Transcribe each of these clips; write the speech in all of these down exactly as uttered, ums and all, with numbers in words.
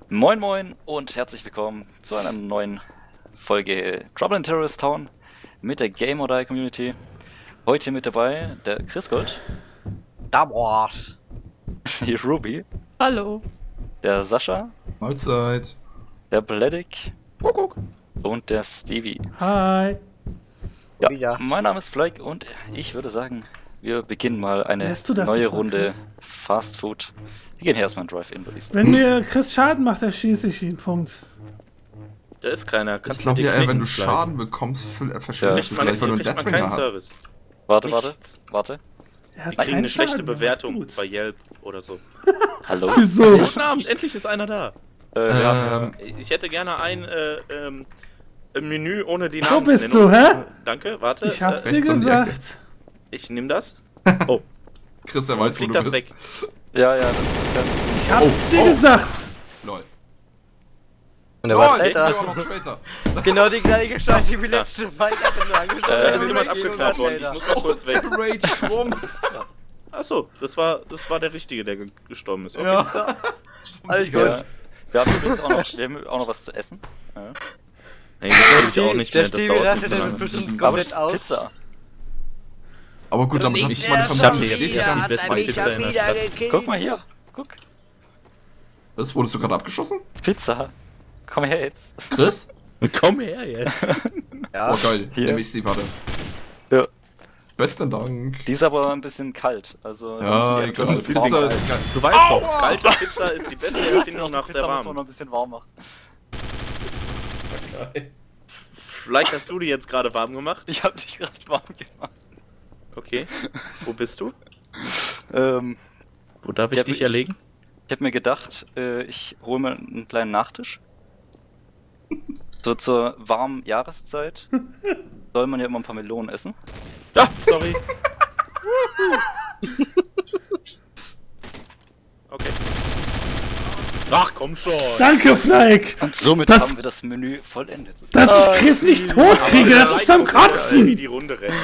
Moin moin und herzlich willkommen zu einer neuen Folge Trouble in Terrorist Town mit der Game or Die Community. Heute mit dabei der Chris Gold, Da war's. die Ruby, Hallo. der Sascha, Mahlzeit. der Bledick Kuckuck. und der Stevie. Hi. Ja, Wieder. mein Name ist Flake und ich würde sagen, wir beginnen mal eine Lässt du das neue jetzt mal, Runde Chris? Fast Food. Wir gehen hier erstmal in Drive-In, würde ich sagen. Wenn mir Chris Schaden macht, dann schieße ich ihn. Punkt. Da ist keiner. Ich Kannst glaube du ja, dir ey, wenn knicken, du Flake? Schaden bekommst, ver- verschwindest Ja. du Kriegt vielleicht, man, weil du hier einen kriegt man keinen Deathbringer hast. Service. Warte, warte, Nichts. warte. Er hat Die kriegen keinen eine schlechte Schaden gemacht. Bewertung Gut. bei Yelp oder so. Hallo? Wieso? Guten Abend, endlich ist einer da. Äh, wir haben, Ähm, Ich hätte gerne ein äh, ähm, ein Menü ohne die Wo bist Namensnennung. du, hä? Danke, warte. Ich hab's äh, dir rechts um die Ecke. gesagt. ich nehme das. Oh, Chris, der warum weiß, wo fliegt du das bist. weg? ja, ja, das ist ganz... Ich hab's Oh, dir oh. gesagt. Lol. Und er war Lol, ich bin älter. aber noch Traitor. Genau die gleiche Scheiße wie letzte Mal. Ich hab nur angeschaut. Äh, Da Ja, ist jemand Wie abgeknallt worden. Ich älter. muss mal kurz weg. Rage rum. Achso, das war, das war der Richtige, der ge- gestorben ist. Okay. Ja. Alles gut. Ja. Wir haben übrigens auch noch, wir haben auch noch was zu essen. Ja. Nee, das will ich auch nicht Der mehr. Das Stevie dauert rastet nicht so dann lange. bestimmt Aber es komplett ist aus. Pizza. Aber gut, damit Und hat ich sich meine ich Familie hatte jetzt stetig erst die an beste zwei. Pizza in der Stadt. Guck mal hier. Guck. Was, wurdest du gerade abgeschossen? Pizza. Komm her jetzt. Chris? Komm her jetzt. Ja. Oh geil, Hier. nehme ich sie, warte. Ja. Besten Dank. Die ist aber ein bisschen kalt. Also Ja, da ich müssen glaube, die Pizza ein bisschen warm ist geil. Du weißt Aua! doch, kalte Pizza ist die beste Erfindung nach Pizza der muss man warmen. noch ein bisschen warm machen. Vielleicht hast du die jetzt gerade warm gemacht. Ich hab dich gerade warm gemacht. Okay. Wo bist du? Ähm, Wo darf ich Ja, dich ich- erlegen? ich hab mir gedacht, äh, ich hole mir einen kleinen Nachtisch. So zur warmen Jahreszeit soll man ja immer ein paar Melonen essen. Ah, sorry. Okay. Ach, komm schon. Danke, Flake. Und somit Das- haben wir das Menü vollendet. Dass ich Chris nicht tot kriege, das ist zum Wie Kotzen. die Runde rennt.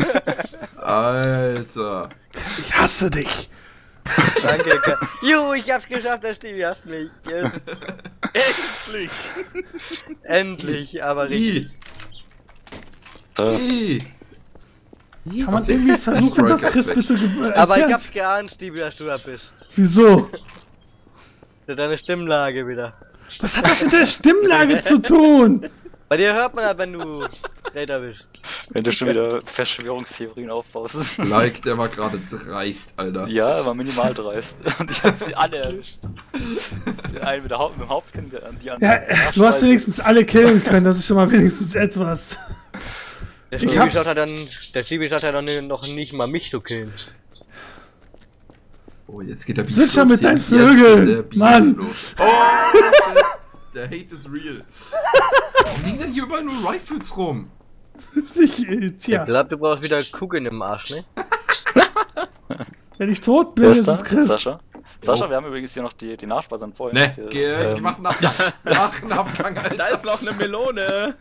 Alter. Chris, ich hasse dich. Danke. Ka- Juhu, ich hab's geschafft, der Stevie hasst mich. Yes. Endlich. Endlich, aber richtig. I. Äh, I. Kann man irgendwie versuchen, dass Chris bitte ge- Aber ich entfernt? hab's geahnt, Stevie, dass du da bist. Wieso? Das ist deine Stimmlage wieder. Was hat das mit der Stimmlage zu tun? Bei dir hört man halt, wenn du Räder bist. wenn du schon wieder Verschwörungstheorien aufbaust. Like, der war gerade dreist, Alter. Ja, war minimal dreist. Und ich hab sie alle erwischt. Den einen mit, der Haupt, mit dem Hauptkind, die anderen Ja, mit der du hast Arschweise. wenigstens alle killen können, das ist schon mal wenigstens etwas. Der Ich Stevie hab's- schaut halt dann, der Stevie schaut halt dann noch nicht mal mich zu killen. Oh, jetzt geht der Beat Switcher los mit hier. deinen Jetzt Vögeln, geht der Beat Mann. los. Oh, shit. Der Hate is real. Warum liegen denn hier überall nur Rifles rum? Ich, äh, Ich tja, glaub, du brauchst wieder Kugeln im Arsch, ne? wenn ich tot bin, Wer ist ist da? es Chris. Sascha? Sascha, wir haben übrigens hier noch die, die Nachspeise an vorhin. Ne, Das hier ist, geh, ähm, mach nach, nach einen Abgang, Alter. Da ist noch eine Melone.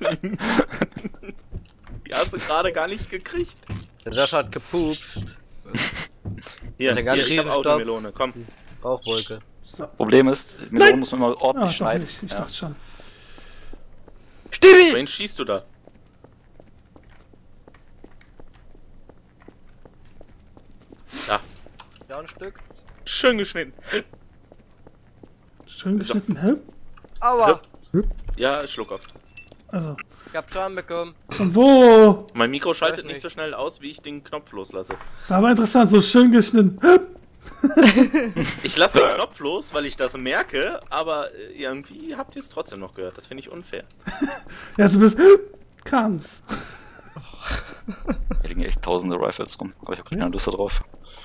Die hast du gerade gar nicht gekriegt. Der Sascha hat gepupst. Hier, Der ganze hier ich hab auch Riesenstaub. eine Melone. Komm. Rauchwolke. Problem ist, Melonen Nein! muss man immer Ah, ordentlich doch schneiden. nicht, ich Ja. dachte schon. Stevie! Wen schießt du da? Ja, Ja, ein Stück. schön geschnitten. Schön geschnitten, hä? Aua! Ja, Schluck auf. Also, Ich hab Schaden bekommen. von wo? Mein Mikro schaltet Weiß nicht nicht. so schnell aus, wie ich den Knopf loslasse. War aber interessant, so schön geschnitten. Hä? Ich lasse den Knopf los, weil ich das merke, aber äh, irgendwie habt ihr es trotzdem noch gehört. Das finde ich unfair. Ja, du bist. Kam's. Hier liegen echt tausende Rifles rum, aber ich habe keine Lust da drauf.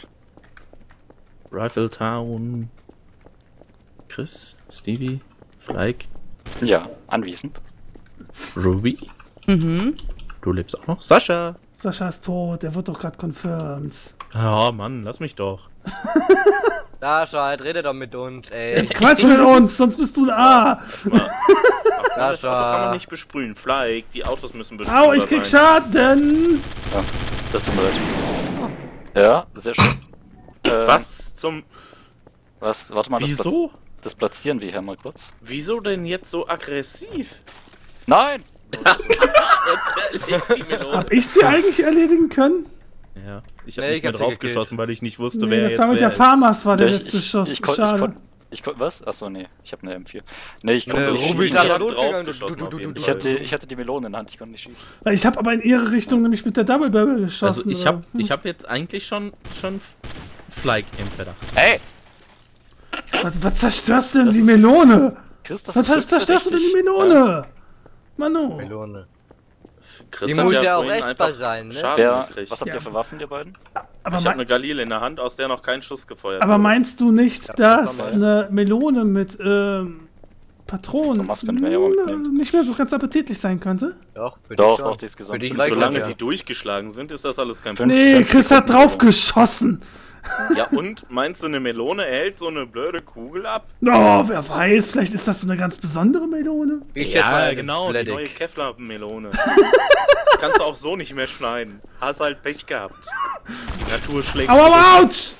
Rifle Town. Chris, Stevie, Flake, Ja, anwesend. Ruby. Mhm. Du lebst auch noch. Sascha. Sascha ist tot, der wird doch gerade confirmed. Ja, Mann, lass mich doch. Sascha, halt rede doch mit uns, ey. Jetzt quatsch mit uns, sonst bist du ein A. Erstmal. Ach, das Sascha. Auto kann man nicht besprühen. Flake, die Autos müssen besprüht Au, ich krieg Schaden. Ja, das tut mir leid. Ja, sehr schön. Äh, Was zum... Was? Warte mal, das Wieso? Platz, Das platzieren wir hier mal kurz. Wieso denn jetzt so aggressiv? Nein! Jetzt erledigt die Melone. Hab ich sie eigentlich erledigen können? Ja, ich hab Nee, nicht ich mehr hab sie drauf gekillt. geschossen, weil ich nicht wusste, Nee, wer das jetzt war mit wer der ist. Farmers, war der Ja, letzte ich, Schuss. Ich, kon, ich, Schade. kon, ich kon, was? Achso, nee, ich habe eine M vier. Nee, ich Äh, konnte nicht Ruby, schießen. da Ich war hab losgegangen, drauf du- geschossen du- auf du- jeden du- Ich Fall. hatte, ich hatte die Melone in der Hand, ich konnte nicht schießen. Weil ich habe aber in ihre Richtung nämlich mit der Double Barrel geschossen. Also ich oder? hab, ich hab jetzt eigentlich schon, schon Flyke im Verdacht. Ey! Was, was zerstörst du denn Das die ist- Melone? Chris, das Was ist zerstörst du denn die verdächtig. Melone? Mano. Melone. Chris Die hat muss ja ja auch vorhin essbar einfach sein, ne? Schaden Ja, gekriegt. was habt ihr Ja. für Waffen, ihr beiden? Aber, Ich hab mei- eine Galil in der Hand, aus der noch kein Schuss gefeuert aber wurde. meinst du nicht, Ja, dass das eine Melone mit ähm, Patronen Thomas könnte mir ja mal mh, mitnehmen. nicht mehr so ganz appetitlich sein könnte? Doch, für Doch, dich schon. doch, die ist gesund. Für dich Fünf- gleich Solange ja. die durchgeschlagen sind, ist das alles kein Fünf- Problem. Nee, fünf Chris hat Sekunden drauf geschossen. Ja, und meinst du, eine Melone hält so eine blöde Kugel ab? Oh, wer weiß, vielleicht ist das so eine ganz besondere Melone. Ich schätze mal, eine genau, die Fleddick. neue Kevlar-Melone. Kannst du auch so nicht mehr schneiden. Hast halt Pech gehabt. Die Natur schlägt Aber zurück. ouch!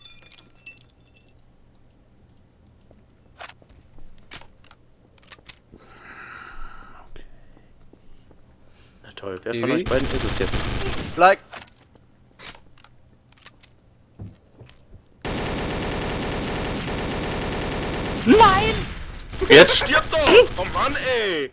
Na toll, wer Wie? von euch beiden ist es jetzt? Like. Jetzt stirb doch! Oh Mann, ey!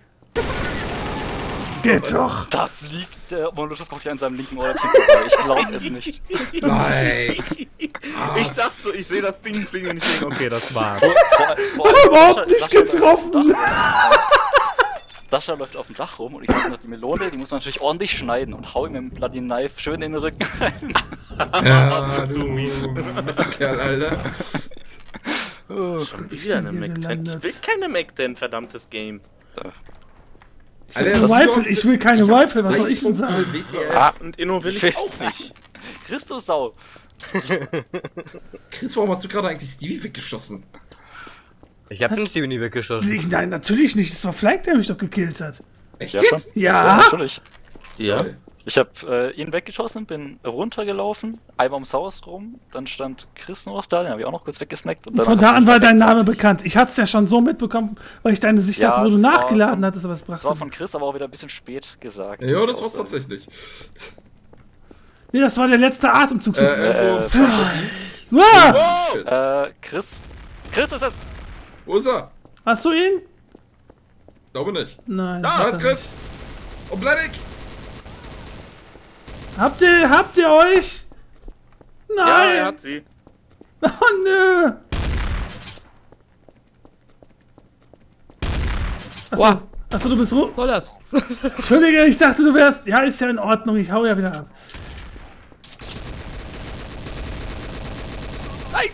Geht doch. Da fliegt der Molotow-Cocktail an seinem linken Ohrläppchen vorbei. Ich glaube es nicht. Nein. Ich dachte so, ich sehe das Ding fliegen und ich denke, okay, das war's. Vor, vor, vor allem Überhaupt Sascha- nicht Sascha läuft getroffen. auf dem Dach- Sascha läuft auf dem Dach rum und ich sag noch, die Melone, die muss man natürlich ordentlich schneiden und hau ihm mit dem Bloody Knife schön in den Rücken rein. Ja, bist du du mies. Mistkerl, Alter. Schon wieder eine hier Mac ten. Ich gelandet? will keine Mac ten, verdammtes Game. Eine Rifle, ich will keine Rifle, was soll ich denn sagen? W T F. Ah, Und Inno will Ich ich will- auch nicht. Christus-Sau. Chris, warum hast du gerade eigentlich Stevie weggeschossen? Ich hab den Steven nie weggeschossen. Ich, nein, natürlich nicht. Es war Flake, der mich doch gekillt hat. Echt Ja, jetzt? Ja? natürlich. Ja. Toll. Ich hab äh, ihn weggeschossen, bin runtergelaufen, einmal ums Haus rum, dann stand Chris noch da, den habe ich auch noch kurz weggesnackt. Und Von danach da hab an ich war ihn dein Name weggesnackt. bekannt. Ich hatte es ja schon so mitbekommen, weil ich deine Sicht Ja, hatte, wo du das war nachgeladen von- hattest, aber es Das brachte. war von Chris aber auch wieder ein bisschen spät gesagt. Ja, muss das ich war's auch sagen. tatsächlich. Nee, das war der letzte Atemzug. Äh, Äh, irgendwo. Äh, ah! Oh! äh, Chris? Chris ist es! Wo ist er? Hast du ihn? Glaube nicht. Nein. Da hat ist er Chris. Und Blennig. nicht. Habt ihr, habt ihr euch? Ja, Nein! er hat sie. Oh nö! Achso, Wow. achso, du bist ru. Soll das? Entschuldige, ich dachte, du wärst. Ja, ist ja in Ordnung, ich hau ja wieder ab. Nein!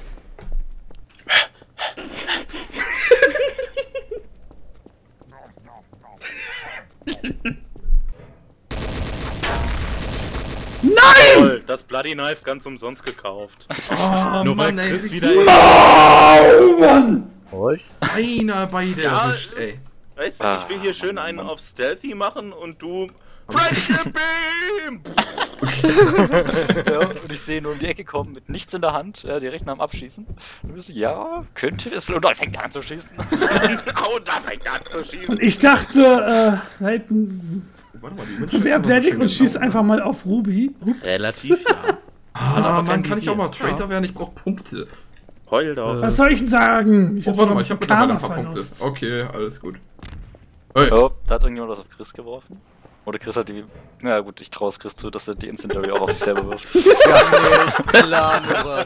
Nein! Toll, das Bloody Knife ganz umsonst gekauft. Oh, Nur weil Mann, ey. Chris das wieder ist Oh Mann! Was? Einer beide Ja, erwischt, ey. Weißt du, Ah, ich will hier schön einen auf Stealthy machen und du... Friendship Beam! Ja, und ich sehe nur um die Ecke kommen mit nichts in der Hand, ja, direkt nach dem Abschießen. Und ich so, ja, könnte es. Und dann fängt er an zu schießen. Oh, da fängt er an zu schießen. Und ich dachte, äh, da hinten Warte mal, die Wünsche wer sind immer so Bledig schön und schießt genau. einfach mal auf Ruby. Ups. Relativ, ja. Ah, man kein kann ich auch Visier. mal Traitor werden, ich brauch Punkte. Heul doch. Was soll ich denn sagen? Ich Oh, hab warte noch mal, ein ich hab bisschen mittlerweile ein paar Punkte. Karma-Verlust. Okay, alles gut. Hey. Oh, da hat irgendjemand was auf Chris geworfen. Oder Chris hat die. Na gut, ich traue es Chris zu, dass er die Incendiary auch auf sich selber wirft. Gar nicht klar, Murat.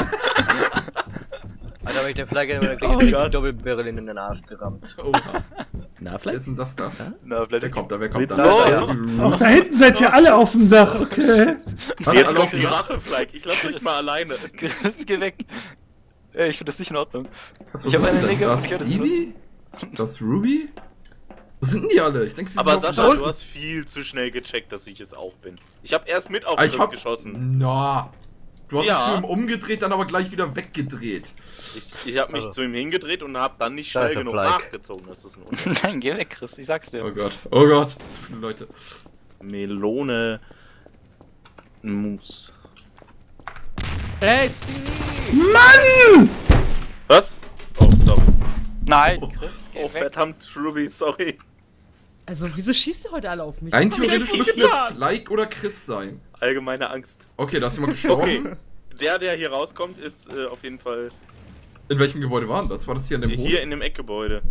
Alter, wenn ich den Flagge hätte, dann krieg Oh ich Gott. die Doppelbarrel in den Arsch gerammt. Oh, Na, wer vielleicht? ist denn das da? Na, Wer Bledig. kommt da, wer kommt Willst da? du Da los? ist die Auch da hinten seid ihr alle auf dem Dach, okay? Was, Jetzt alle kommt auf die dem Dach? Rache, Fleck. Ich lass euch mal alleine. Chris, geh weg. Ey, ich finde das nicht in Ordnung. Was, Ich was hab ist eine denn Lege da? und Das ich hätte es Stevie? Das Ruby? Wo sind denn die alle? Ich denke, sie sind Aber auf Sascha, dem Dach. du hast viel zu schnell gecheckt, dass ich es auch bin. Ich habe erst mit auf Ah, Chris ich hab geschossen. Na. Du hast Ja. dich zu ihm umgedreht, dann aber gleich wieder weggedreht. Ich, ich habe mich Also. zu ihm hingedreht und habe dann nicht Da schnell ist der genug Fleck. nachgezogen. Das ist ein Unterschied. Nein, geh weg, Chris, ich sag's dir. Oh Gott, oh Gott, so viele Leute. Melone Mousse. Hey, Stevie! Mann! Was? Oh, sorry. Nein, Chris, geh Oh, weg. verdammt, Ruby, sorry. Also, wieso schießt ihr heute alle auf mich? Rein Was hab ich theoretisch eigentlich müssten es getan? Like oder Chris sein. Allgemeine Angst. Okay, da ist jemand gestorben. Okay. Der, der hier rauskommt, ist äh, auf jeden Fall In welchem Gebäude war denn das? War das hier in dem Hof? hier in dem Eckgebäude.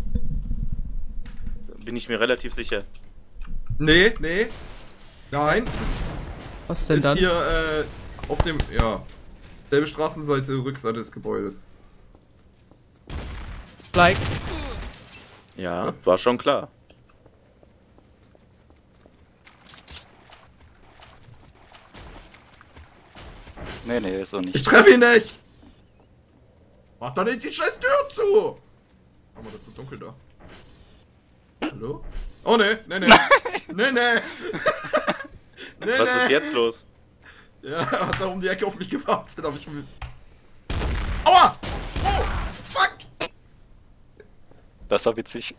Bin ich mir relativ sicher. Nee, nee. Nein. Was denn Ist dann? hier äh, auf dem, ja, selbe Straßenseite, Rückseite des Gebäudes. Like. Ja, war schon klar. Nee, nee, so Ich nicht. treffe ihn nicht! Mach doch nicht die scheiß Tür zu! Warum ist das so dunkel da? Hallo? Oh ne, ne, ne. Ne, ne. Ne, Was ne. ist jetzt los? Ja, er hat da um die Ecke auf mich gewartet, aber ich... Aua! Oh! Fuck! Das war witzig.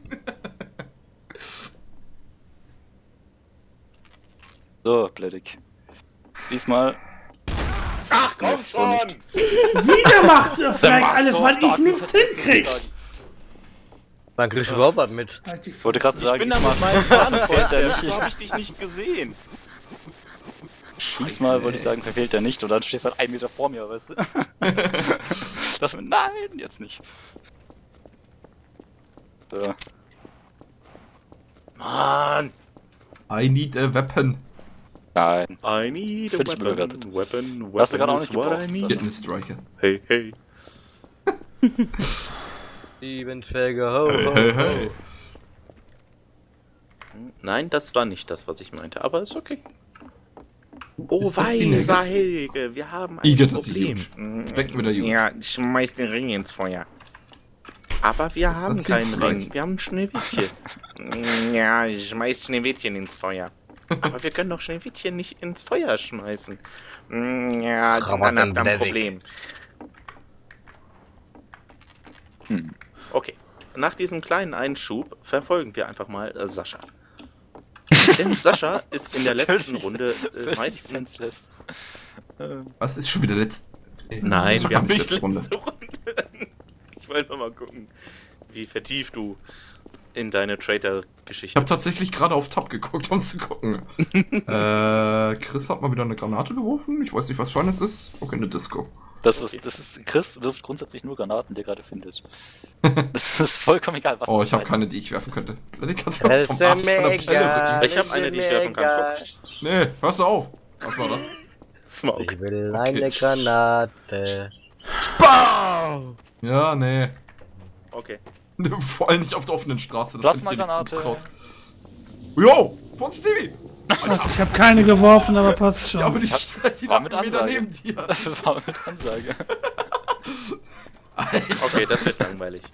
So, Bledig. Diesmal. Ach komm Nee, so nicht. Wieder macht ihr vielleicht Master alles, of weil ich Darkness nichts hat jetzt hinkrieg. gesagt. Dann kriegst du überhaupt was mit. Halt die Ich wollte gerade Fresse. sagen, Ich bin da diesmal mit meinem Faden verfehlt er so nicht. hab ich dich nicht gesehen. Diesmal wollte ich sagen, verfehlt er nicht. Und dann stehst du halt einen Meter vor mir, weißt du? Das mit, nein, jetzt nicht. So. Mann. I need a weapon. Nein. I need a Völlig weapon. überbewertet. Weapon, Hast du weapon gerade auch is nicht what I gebraucht, need. Sascha. Get in Striker. Hey, hey. Siebenfäger, ho, ho, Hey, hey, ho. hey. Nein, das war nicht das, was ich meinte, aber ist okay. Oh, Ist das die weiser Nägel? Helge, wir haben ein Igitt, das ist Problem. huge. Mm, Weg mit der Huge. Ja, schmeiß den Ring ins Feuer. Aber wir haben hat keinen Frank. Ring, wir haben Schneewittchen. Mm, ja, schmeiß Schneewittchen ins Feuer. Aber wir können doch Schneewittchen nicht ins Feuer schmeißen. Mm, ja, dann Rabatt habt ihr ein Blevik. Problem. Hm. Okay, nach diesem kleinen Einschub verfolgen wir einfach mal äh, Sascha. Denn Sascha ist in der letzten Völlig- Runde äh, völlig meistens... senseless. Ähm, Was ist schon wieder letzte... Nein, Das war wir haben gar nicht nicht letzte Runde. Ich wollte nur mal gucken, wie vertieft du in deine Ich Traitor-Geschichte habe tatsächlich gerade auf Tab geguckt, um zu gucken. äh, Chris hat mal wieder eine Granate geworfen. Ich weiß nicht, was für eines ist. Okay, eine Disco. Das ist, das ist, Chris wirft grundsätzlich nur Granaten, die er gerade findet. Das ist vollkommen egal, was Oh, das ich habe ist. keine, die ich werfen könnte. Die kannst du Das vom ist Arsch von der Pelle mega. rücken. Ich hab eine, die ich werfen kann. Nee, hörst du auf. Was war das? Smoke. Ich will Okay. eine Granate. Ja, nee. Okay. Vor allem nicht auf der offenen Straße. Das hätte ich dir nicht Plasmagranate. zugetraut. Yo, von Stevie! Was, ich habe keine geworfen, aber passt schon. Ja, aber die Ich hab- steht die war nach mit einem Meter Ansage. neben dir. War mit Ansage. Okay, das wird langweilig.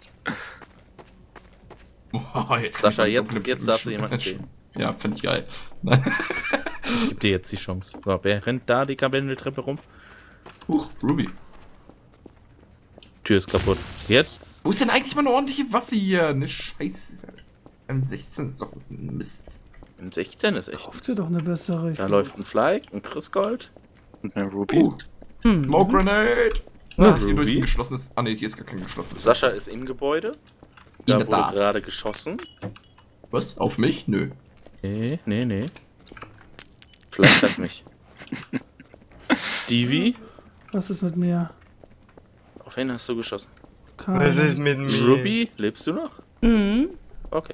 Oh, jetzt Sascha, kann ich jetzt- dunkle jetzt darfst du jemanden Menschen. killen. Ja, finde ich geil. Nein. Ich geb dir jetzt die Chance. So, wer rennt da die Kabinetttreppe rum? Huch, Ruby. Tür ist kaputt. Jetzt? Wo ist denn eigentlich mal eine ordentliche Waffe hier? Eine Scheiße. M sechzehn ist doch ein Mist. M sechzehn ist echt. Habt ihr doch eine bessere. Da läuft ein Fly, ein Chris Gold. Und eine Ruby. Uh, Hm. Smoke Grenade! Na, Ah, hier durch Ruby. ein geschlossenes. Ah ne, hier ist gar kein geschlossenes. Sascha ist im Gebäude. Da In wurde der Bar. gerade geschossen. Was? Auf mich? Nö. Nee, nee, nee. Vielleicht das nicht. Stevie, Was ist mit mir? auf wen hast du geschossen? Was ist Keine. mit mir? Ruby, lebst du noch? Mhm. Okay.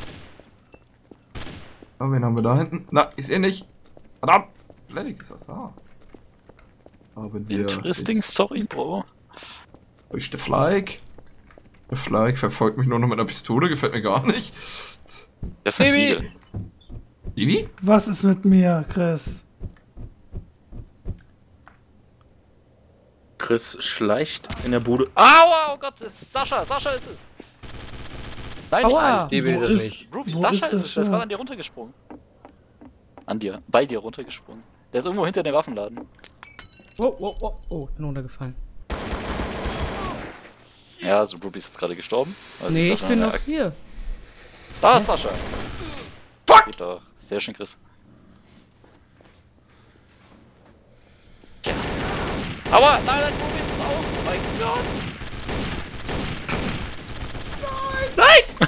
Ah, wen haben wir da hinten? Na, ich sehe nicht. Verdammt! Bledig ist das da. Haben wir. Interesting jetzt- Story, Bro. Wo ist der Flag? Der Flag verfolgt mich nur noch mit einer Pistole, gefällt mir gar nicht. Das ist ein Baby. Igel. Stevie? Was ist mit mir, Chris? Chris schleicht in der Bude. Aua, oh Gott, es ist Sascha, Sascha ist es. Nein, nicht Aua. Nein. Die will Wo das ist- nicht. Ruby, Wo Sascha ist ist es, der ist Sascha? gerade an dir runtergesprungen. An dir, bei dir runtergesprungen. Der ist irgendwo hinter dem Waffenladen. Oh, oh, oh, oh, ich bin runtergefallen. Ja, also Ruby ist jetzt gerade gestorben. Also Nee, Sascha ich bin an noch der- hier. Da ist Sascha. Fuck! Geht doch. Sehr schön, Chris. Ja. Aua, nein, nein, Ruby ist es auch. Oh mein Gott.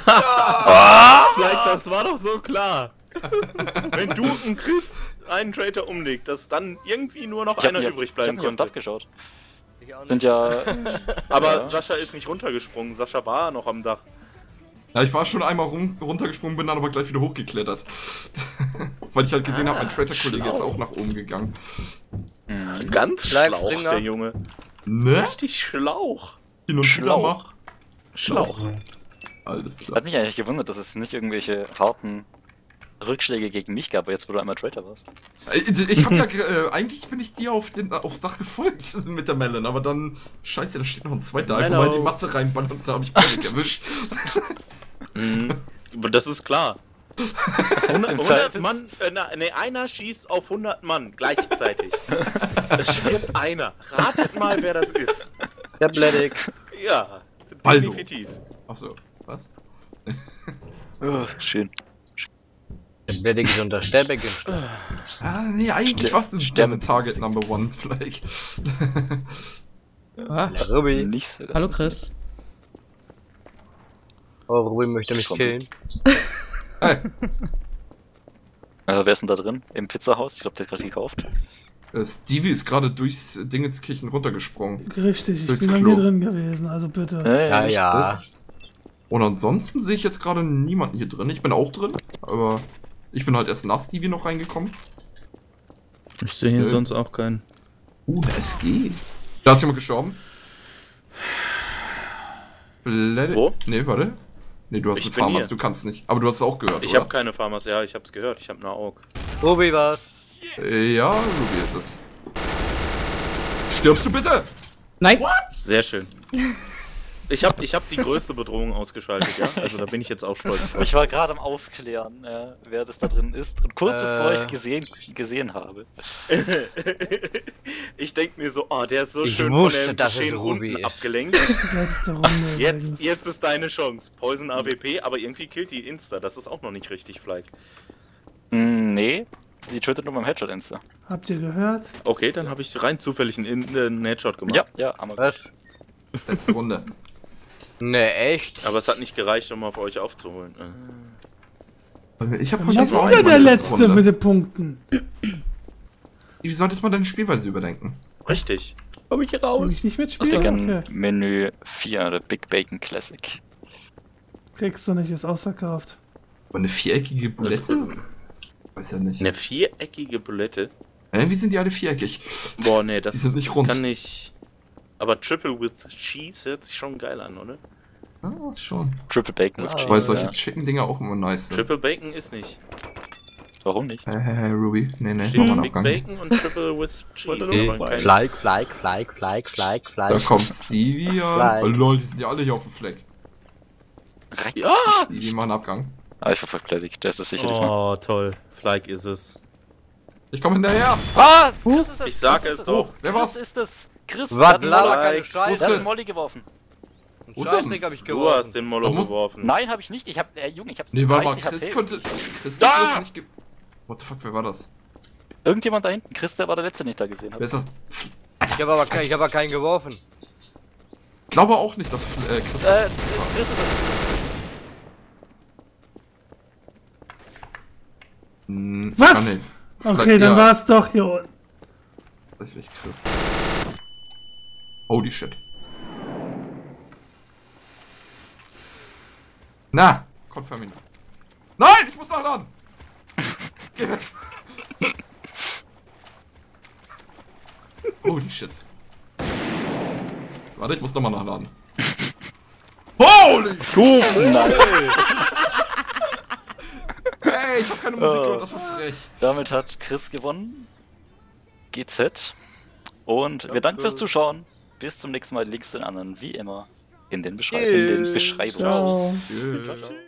Vielleicht, das war doch so klar. Wenn du und Chris einen Traitor umlegt, dass dann irgendwie nur noch Ich hab einer nicht auf- übrig Ich hab bleiben nicht auf konnte. Dach geschaut. Ich auch nicht. Sind ja... Aber Ja. Sascha ist nicht runtergesprungen. Sascha war noch am Dach. Ja, ich war schon einmal rum, runtergesprungen, bin dann aber gleich wieder hochgeklettert. Weil ich halt gesehen habe, mein Traitor-Kollege ist auch nach oben gegangen. Mhm. Ganz Bleib schlauch, Springer. der Junge. Ne? Richtig Schlauch. Hin und wieder Schlauch. mal. Schlauch. Alles klar. Hat mich eigentlich gewundert, dass es nicht irgendwelche harten Rückschläge gegen mich gab, jetzt wo du einmal Traitor warst. Ich, ich hab ja, äh, eigentlich bin ich dir auf den, aufs Dach gefolgt mit der Melon, aber dann, scheiße, da steht noch ein zweiter, einfach Mellow. mal die Masse reinballern und da hab ich Panik erwischt. Mhm. Das ist klar. hundert, Im hundert Zweifels- Mann, äh, na, nee, einer schießt auf hundert Mann gleichzeitig. Es stirbt einer. Ratet mal, wer das ist. Der Bledig. Ja, Baldo. definitiv. Achso, was? Oh, schön. Der Bledig ist unter Sterbeck im Sch- Ah, nee, eigentlich Ster- warst du Sterbe- der Target Number One, vielleicht. Ah, Der Ruby. Nicht so ganz hallo witzig. Chris. Oh, Ruby möchte mich Komm. killen. Hey, Äh, wer ist denn da drin? Im Pizzahaus? Ich glaube, der hat gerade gekauft. äh, Stevie ist gerade durchs Dingenskirchen runtergesprungen. Richtig, ich Durchs bin bei Klo. mir drin gewesen, also bitte. Äh, Ja, nicht ja. Und ansonsten sehe ich jetzt gerade niemanden hier drin. Ich bin auch drin, aber ich bin halt erst nach Stevie noch reingekommen. Ich sehe hier Nö. sonst auch keinen. Uh, eine S G. Da ist jemand gestorben. Blede. Wo? Nee, warte. Nee, du hast Ich einen bin Farmers, hier. du kannst nicht. Aber du hast es auch gehört, Ich oder? habe keine Farmers, ja, ich hab's gehört, ich hab eine Aug. Ruby was? Äh, Ja, Ruby ist es. Stirbst du bitte? Nein. Sehr schön. Ich hab, ich hab die größte Bedrohung ausgeschaltet, ja? Also da bin ich jetzt auch stolz drauf. Ich war gerade am Aufklären, äh, wer das da drin ist. Und kurz Äh. bevor ich es gesehen, gesehen habe. Ich denk mir so, oh, der ist so Ich schön von wusste, dem dass es Geschehen Ruby unten ist. abgelenkt. Letzte Runde. Jetzt, übrigens. jetzt ist deine Chance. Poison A W P, aber irgendwie killt die Insta. Das ist auch noch nicht richtig, Flyke. Mm, nee, sie tötet nur beim Headshot Insta. Habt ihr gehört? Okay, dann habe ich rein zufällig einen, In- äh, einen Headshot gemacht. Ja, ja, aber Was? Letzte Runde. Ne, echt? Aber es hat nicht gereicht, um auf euch aufzuholen. Äh. Ich habe Ich hab wieder der Letzte mit den Punkten. Du solltest mal deine Spielweise überdenken. Richtig. Komm ich hier Wenn raus? ich nicht ich mitspiele, denke an okay. Menü vier, der Big Bacon Classic. Kriegst du nicht, ist ausverkauft. Aber eine viereckige Das ist Bulette? gut. Weiß ja nicht. Eine viereckige Bulette. Äh, wie sind die alle viereckig? Boah, nee, das, Die sind nicht das rund. kann nicht. Aber Triple with Cheese hört sich schon geil an, oder? Ah, schon. Triple Bacon with Ah. Cheese. Weil solche ja. Chicken-Dinger auch immer nice sind. Triple Bacon ist nicht. Warum nicht? Hey, hey, hey, Ruby. Nee, nee, Steht mach mal Big einen Abgang. Bacon und Triple with Cheese. Okay. aber kein- Flyke, Flyke, Flyke, Flyke, Flyke, Da Flyke. kommt Stevie an. Nein. Oh lol, die sind ja alle hier auf dem Fleck. Reicht Ja! Stevie, mach einen Abgang. Ah, ich verfolge Bledig, der ist es sicherlich mal. Oh, toll. Flyke ist es. Ich komme hinterher. Ah! Chris ist es! Ich sag Chris es ist doch. Wer Chris war's? ist es! Chris Was, hat einen laber Molly- keine Wo ist Er hat Scheiße. einen Chris? Molly geworfen. Wo ist Scheißdreck hab ich Du hast geworfen. den Mollo Man muss- geworfen. Nein, habe ich nicht. Ich hab, äh, Junge, ich hab's Nee, warte mal, dreißig Chris H P. könnte. Chris Da! könnte das nicht ge. What the fuck, wer war das? Irgendjemand da hinten. Chris, der war der Letzte, den ich da gesehen Wer habe. ist das? Ich habe aber, ke- ich hab aber keinen geworfen. Ich glaube auch nicht, dass äh, Chris. Äh, Chris ist es. Hm, Was? ah, nee. Okay, Vielleicht- dann ja, war es doch hier unten. Tatsächlich Chris. Holy shit. Na, confirming. Nein, ich muss nachladen. Geh weg. Holy shit. Warte, ich muss nochmal nachladen. Holy shit. Nein. Hey, ich hab keine Musik Oh. gehört, das war frech. Damit hat Chris gewonnen. G Z. Und wir danken fürs Zuschauen. Bis zum nächsten Mal. Links zu den anderen, wie immer, in den, Beschrei in den Tschüss. Beschreibungen. Ciao. Tschüss. Ciao, ciao.